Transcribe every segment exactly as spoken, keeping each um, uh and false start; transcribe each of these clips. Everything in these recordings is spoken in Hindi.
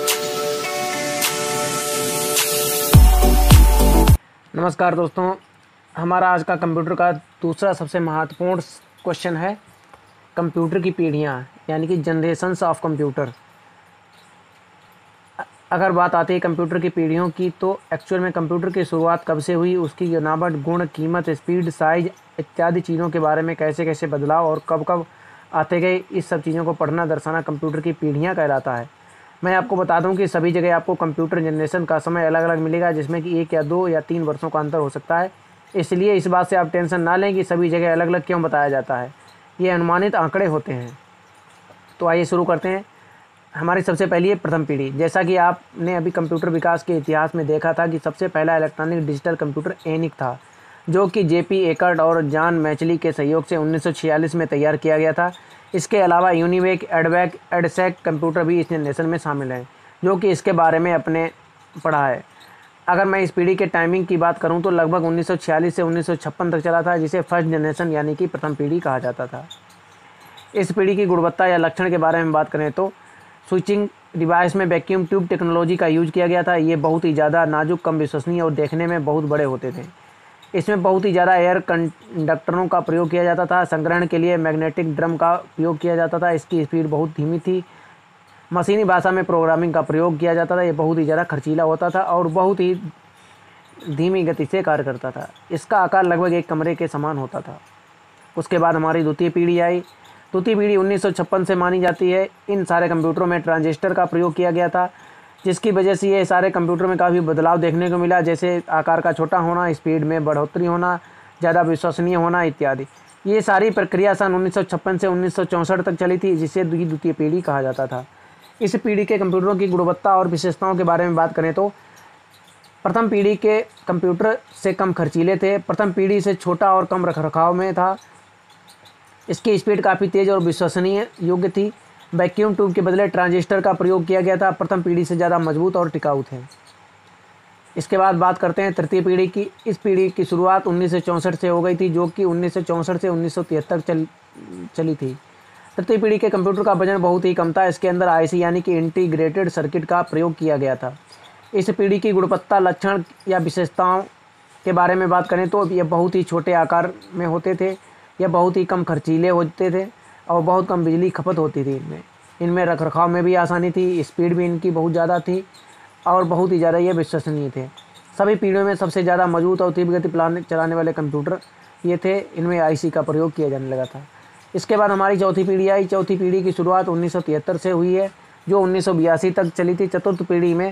नमस्कार दोस्तों, हमारा आज का कंप्यूटर का दूसरा सबसे महत्वपूर्ण क्वेश्चन है कंप्यूटर की पीढ़ियाँ, यानी कि जनरेशंस ऑफ कंप्यूटर। अगर बात आती है कंप्यूटर की पीढ़ियों की, तो एक्चुअल में कंप्यूटर की शुरुआत कब से हुई, उसकी बनावट, गुण, कीमत, स्पीड, साइज इत्यादि चीज़ों के बारे में कैसे कैसे बदलाव और कब कब आते गए, इस सब चीज़ों को पढ़ना दर्शाना कंप्यूटर की पीढ़ियाँ कहलाता है। मैं आपको बता दूं कि सभी जगह आपको कंप्यूटर जनरेशन का समय अलग अलग मिलेगा, जिसमें कि एक या दो या तीन वर्षों का अंतर हो सकता है। इसलिए इस बात से आप टेंशन ना लें कि सभी जगह अलग अलग क्यों बताया जाता है, ये अनुमानित आंकड़े होते हैं। तो आइए शुरू करते हैं। हमारी सबसे पहली है प्रथम पीढ़ी। जैसा कि आपने अभी कंप्यूटर विकास के इतिहास में देखा था कि सबसे पहला इलेक्ट्रॉनिक डिजिटल कंप्यूटर एनिक था, जो कि जे पी एकर्ट और जॉन मैचली के सहयोग से उन्नीस सौ छियालीस में तैयार किया गया था। इसके अलावा यूनिवेक, एडवैक, एडसेक कंप्यूटर भी इस जनरेशन में शामिल हैं, जो कि इसके बारे में अपने पढ़ा है। अगर मैं इस पीढ़ी के टाइमिंग की बात करूं तो लगभग उन्नीस सौ छियालीस से उन्नीस सौ छप्पन तक चला था, जिसे फर्स्ट जनरेशन यानी कि प्रथम पीढ़ी कहा जाता था। इस पीढ़ी की गुणवत्ता या लक्षण के बारे में बात करें तो स्विचिंग डिवाइस में वैक्यूम ट्यूब टेक्नोलॉजी का यूज किया गया था। ये बहुत ही ज़्यादा नाजुक, कम विश्वसनीय और देखने में बहुत बड़े होते थे। इसमें बहुत ही ज़्यादा एयर कंडक्टरों का प्रयोग किया जाता था। संग्रहण के लिए मैग्नेटिक ड्रम का उपयोग किया जाता था। इसकी स्पीड बहुत धीमी थी। मशीनी भाषा में प्रोग्रामिंग का प्रयोग किया जाता था। ये बहुत ही ज़्यादा खर्चीला होता था और बहुत ही धीमी गति से कार्य करता था। इसका आकार लगभग एक कमरे के समान होता था। उसके बाद हमारी द्वितीय पीढ़ी आई। द्वितीय पीढ़ी उन्नीस सौ छप्पन से मानी जाती है। इन सारे कंप्यूटरों में ट्रांजिस्टर का प्रयोग किया गया था, जिसकी वजह से ये सारे कंप्यूटर में काफ़ी बदलाव देखने को मिला, जैसे आकार का छोटा होना, स्पीड में बढ़ोतरी होना, ज़्यादा विश्वसनीय होना इत्यादि। ये सारी प्रक्रिया सन उन्नीस सौ छप्पन से उन्नीस सौ चौंसठ तक चली थी, जिसे द्वितीय पीढ़ी कहा जाता था। इस पीढ़ी के कंप्यूटरों की गुणवत्ता और विशेषताओं के बारे में बात करें तो प्रथम पीढ़ी के कंप्यूटर से कम खर्चीले थे। प्रथम पीढ़ी से छोटा और कम रखरखाव में था। इसकी स्पीड काफ़ी तेज़ और विश्वसनीय योग्य थी। वैक्यूम ट्यूब के बदले ट्रांजिस्टर का प्रयोग किया गया था। प्रथम पीढ़ी से ज़्यादा मजबूत और टिकाऊ थे। इसके बाद बात करते हैं तृतीय पीढ़ी की। इस पीढ़ी की शुरुआत उन्नीस सौ चौंसठ से हो गई थी, जो कि उन्नीस सौ चौंसठ से उन्नीस सौ तिहत्तर चल चली थी। तृतीय पीढ़ी के कंप्यूटर का वजन बहुत ही कम था। इसके अंदर आई सी यानी कि इंटीग्रेटेड सर्किट का प्रयोग किया गया था। इस पीढ़ी की गुणवत्ता, लक्षण या विशेषताओं के बारे में बात करें तो ये बहुत ही छोटे आकार में होते थे, यह बहुत ही कम खर्चीले होते थे और बहुत कम बिजली खपत होती थी। इनमें इनमें रखरखाव में भी आसानी थी। स्पीड भी इनकी बहुत ज़्यादा थी और बहुत ही ज़्यादा ये विश्वसनीय थे। सभी पीढ़ियों में सबसे ज़्यादा मजबूत और तीव्र गति प्लान चलाने वाले कंप्यूटर ये थे। इनमें आईसी का प्रयोग किया जाने लगा था। इसके बाद हमारी चौथी पीढ़ी आई। चौथी पीढ़ी की शुरुआत उन्नीस सौ तिहत्तर से हुई है, जो उन्नीस सौ बयासी तक चली थी। चतुर्थ पीढ़ी में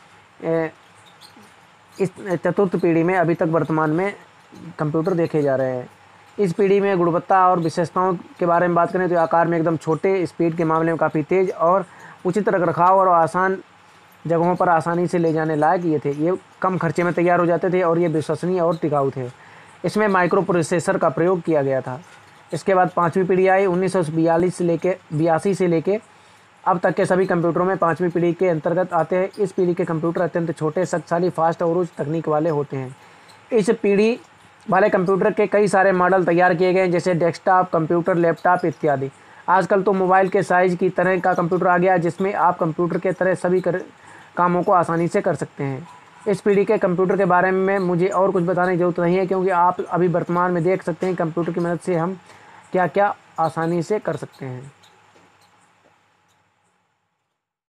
इस चतुर्थ पीढ़ी में अभी तक वर्तमान में कंप्यूटर देखे जा रहे हैं। इस पीढ़ी में गुणवत्ता और विशेषताओं के बारे में बात करें तो आकार में एकदम छोटे, स्पीड के मामले में काफ़ी तेज़ और उचित रखरखाव और आसान जगहों पर आसानी से ले जाने लायक ये थे। ये कम खर्चे में तैयार हो जाते थे और ये विश्वसनीय और टिकाऊ थे। इसमें माइक्रो प्रोसेसर का प्रयोग किया गया था। इसके बाद पाँचवीं पीढ़ी आई। उन्नीस सौ बयालीस से लेके बयासी से लेके अब तक के सभी कंप्यूटरों में पाँचवीं पीढ़ी के अंतर्गत आते हैं। इस पीढ़ी के कंप्यूटर अत्यंत छोटे, शक्तिशाली, फास्ट और उच्च तकनीक वाले होते हैं। इस पीढ़ी वाले कंप्यूटर के कई सारे मॉडल तैयार किए गए, जैसे डेस्कटॉप कंप्यूटर, लैपटॉप इत्यादि। आजकल तो मोबाइल के साइज़ की तरह का कंप्यूटर आ गया, जिसमें आप कंप्यूटर के तरह सभी कर, कामों को आसानी से कर सकते हैं। इस पीढ़ी के कंप्यूटर के बारे में मुझे और कुछ बताने की ज़रूरत नहीं है, क्योंकि आप अभी वर्तमान में देख सकते हैं कंप्यूटर की मदद से हम क्या क्या आसानी से कर सकते हैं।